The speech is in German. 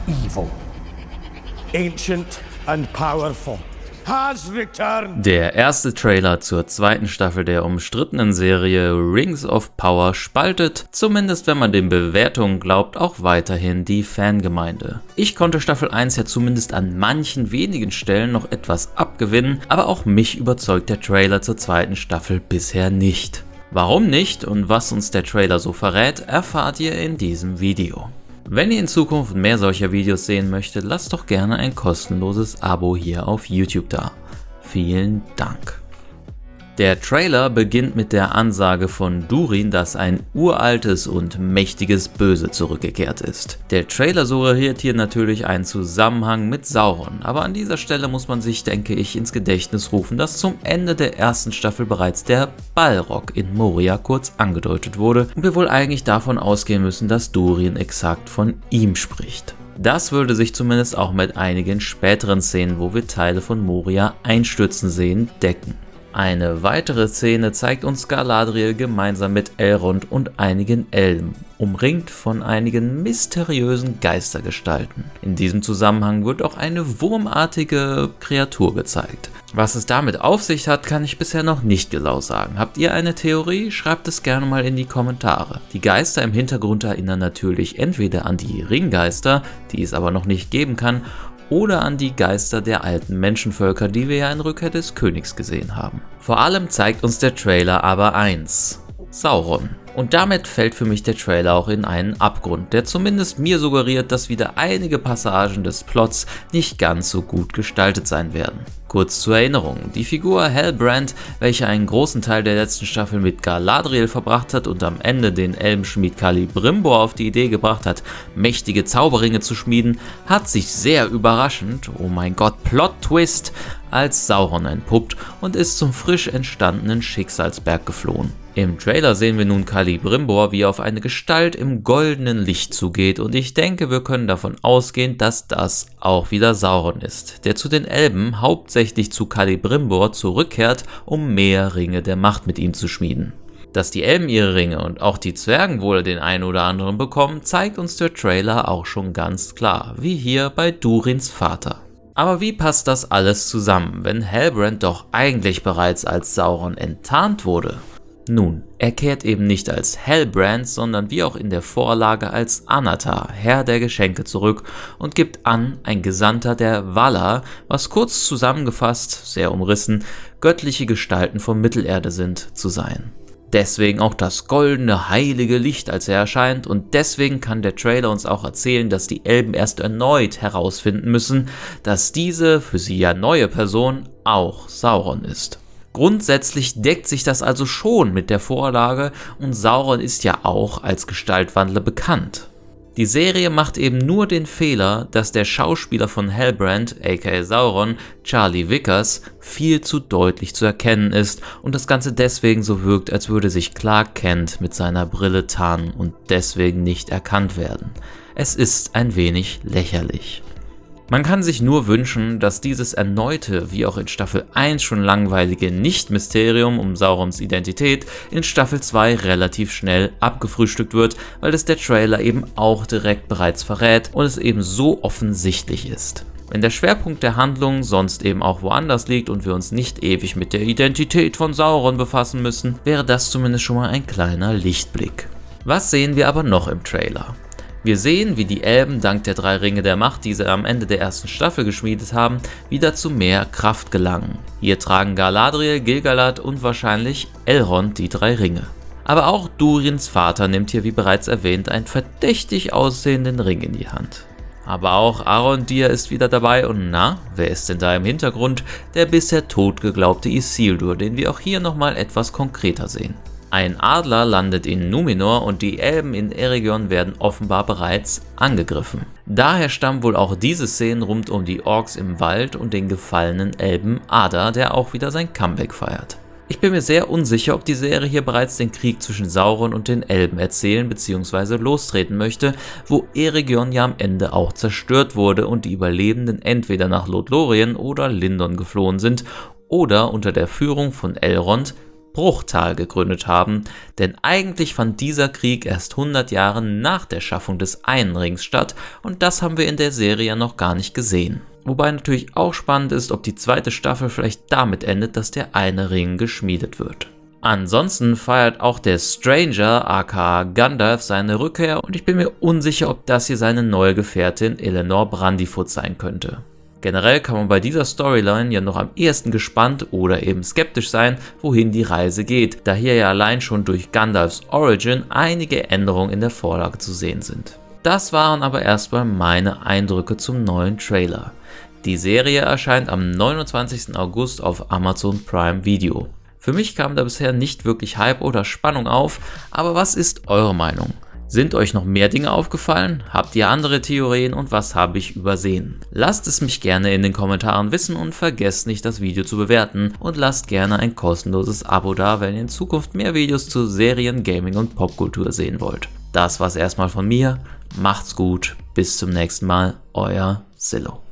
evil, ancient and powerful, has returned. Der erste Trailer zur zweiten Staffel der umstrittenen Serie Rings of Power spaltet, zumindest wenn man den Bewertungen glaubt, auch weiterhin die Fangemeinde. Ich konnte Staffel 1 ja zumindest an manchen wenigen Stellen noch etwas abgewinnen, aber auch mich überzeugt der Trailer zur zweiten Staffel bisher nicht. Warum nicht und was uns der Trailer so verrät, erfahrt ihr in diesem Video. Wenn ihr in Zukunft mehr solcher Videos sehen möchtet, lasst doch gerne ein kostenloses Abo hier auf YouTube da. Vielen Dank. Der Trailer beginnt mit der Ansage von Durin, dass ein uraltes und mächtiges Böse zurückgekehrt ist. Der Trailer suggeriert hier natürlich einen Zusammenhang mit Sauron, aber an dieser Stelle muss man sich, denke ich, ins Gedächtnis rufen, dass zum Ende der ersten Staffel bereits der Balrog in Moria kurz angedeutet wurde und wir wohl eigentlich davon ausgehen müssen, dass Durin exakt von ihm spricht. Das würde sich zumindest auch mit einigen späteren Szenen, wo wir Teile von Moria einstürzen sehen, decken. Eine weitere Szene zeigt uns Galadriel gemeinsam mit Elrond und einigen Elben, umringt von einigen mysteriösen Geistergestalten. In diesem Zusammenhang wird auch eine wurmartige Kreatur gezeigt. Was es damit auf sich hat, kann ich bisher noch nicht genau sagen. Habt ihr eine Theorie? Schreibt es gerne mal in die Kommentare. Die Geister im Hintergrund erinnern natürlich entweder an die Ringgeister, die es aber noch nicht geben kann, oder an die Geister der alten Menschenvölker, die wir ja in Rückkehr des Königs gesehen haben. Vor allem zeigt uns der Trailer aber eins: Sauron. Und damit fällt für mich der Trailer auch in einen Abgrund, der zumindest mir suggeriert, dass wieder einige Passagen des Plots nicht ganz so gut gestaltet sein werden. Kurz zur Erinnerung: Die Figur Halbrand, welche einen großen Teil der letzten Staffel mit Galadriel verbracht hat und am Ende den Elbenschmied Celebrimbor auf die Idee gebracht hat, mächtige Zauberringe zu schmieden, hat sich sehr überraschend, oh mein Gott, Plot-Twist, als Sauron entpuppt und ist zum frisch entstandenen Schicksalsberg geflohen. Im Trailer sehen wir nun Celebrimbor, wie er auf eine Gestalt im goldenen Licht zugeht, und ich denke, wir können davon ausgehen, dass das auch wieder Sauron ist, der zu den Elben, hauptsächlich zu Celebrimbor, zurückkehrt, um mehr Ringe der Macht mit ihm zu schmieden. Dass die Elben ihre Ringe und auch die Zwergen wohl den einen oder anderen bekommen, zeigt uns der Trailer auch schon ganz klar, wie hier bei Durins Vater. Aber wie passt das alles zusammen, wenn Halbrand doch eigentlich bereits als Sauron enttarnt wurde? Nun, er kehrt eben nicht als Halbrand, sondern wie auch in der Vorlage als Anatar, Herr der Geschenke, zurück und gibt an, ein Gesandter der Valar, was kurz zusammengefasst, sehr umrissen, göttliche Gestalten von Mittelerde sind, zu sein. Deswegen auch das goldene, heilige Licht, als er erscheint, und deswegen kann der Trailer uns auch erzählen, dass die Elben erst erneut herausfinden müssen, dass diese für sie ja neue Person auch Sauron ist. Grundsätzlich deckt sich das also schon mit der Vorlage, und Sauron ist ja auch als Gestaltwandler bekannt. Die Serie macht eben nur den Fehler, dass der Schauspieler von Halbrand, aka Sauron, Charlie Vickers, viel zu deutlich zu erkennen ist und das Ganze deswegen so wirkt, als würde sich Clark Kent mit seiner Brille tarnen und deswegen nicht erkannt werden. Es ist ein wenig lächerlich. Man kann sich nur wünschen, dass dieses erneute, wie auch in Staffel 1 schon langweilige Nicht-Mysterium um Saurons Identität in Staffel 2 relativ schnell abgefrühstückt wird, weil es der Trailer eben auch direkt bereits verrät und es eben so offensichtlich ist. Wenn der Schwerpunkt der Handlung sonst eben auch woanders liegt und wir uns nicht ewig mit der Identität von Sauron befassen müssen, wäre das zumindest schon mal ein kleiner Lichtblick. Was sehen wir aber noch im Trailer? Wir sehen, wie die Elben dank der 3 Ringe der Macht, die sie am Ende der ersten Staffel geschmiedet haben, wieder zu mehr Kraft gelangen. Hier tragen Galadriel, Gil-galad und wahrscheinlich Elrond die 3 Ringe. Aber auch Durins Vater nimmt hier, wie bereits erwähnt, einen verdächtig aussehenden Ring in die Hand. Aber auch Arondir ist wieder dabei und na, wer ist denn da im Hintergrund? Der bisher tot geglaubte Isildur, den wir auch hier nochmal etwas konkreter sehen. Ein Adler landet in Númenor und die Elben in Eregion werden offenbar bereits angegriffen. Daher stammen wohl auch diese Szenen rund um die Orks im Wald und den gefallenen Elben Ada, der auch wieder sein Comeback feiert. Ich bin mir sehr unsicher, ob die Serie hier bereits den Krieg zwischen Sauron und den Elben erzählen bzw. lostreten möchte, wo Eregion ja am Ende auch zerstört wurde und die Überlebenden entweder nach Lothlórien oder Lindon geflohen sind oder unter der Führung von Elrond Bruchtal gegründet haben, denn eigentlich fand dieser Krieg erst 100 Jahre nach der Schaffung des einen Rings statt und das haben wir in der Serie noch gar nicht gesehen. Wobei natürlich auch spannend ist, ob die zweite Staffel vielleicht damit endet, dass der eine Ring geschmiedet wird. Ansonsten feiert auch der Stranger aka Gandalf seine Rückkehr und ich bin mir unsicher, ob das hier seine neue Gefährtin Eleanor Brandyfoot sein könnte. Generell kann man bei dieser Storyline ja noch am ehesten gespannt oder eben skeptisch sein, wohin die Reise geht, da hier ja allein schon durch Gandalfs Origin einige Änderungen in der Vorlage zu sehen sind. Das waren aber erstmal meine Eindrücke zum neuen Trailer. Die Serie erscheint am 29. August auf Amazon Prime Video. Für mich kam da bisher nicht wirklich Hype oder Spannung auf, aber was ist eure Meinung? Sind euch noch mehr Dinge aufgefallen? Habt ihr andere Theorien und was habe ich übersehen? Lasst es mich gerne in den Kommentaren wissen und vergesst nicht, das Video zu bewerten und lasst gerne ein kostenloses Abo da, wenn ihr in Zukunft mehr Videos zu Serien, Gaming und Popkultur sehen wollt. Das war's erstmal von mir, macht's gut, bis zum nächsten Mal, euer Silo.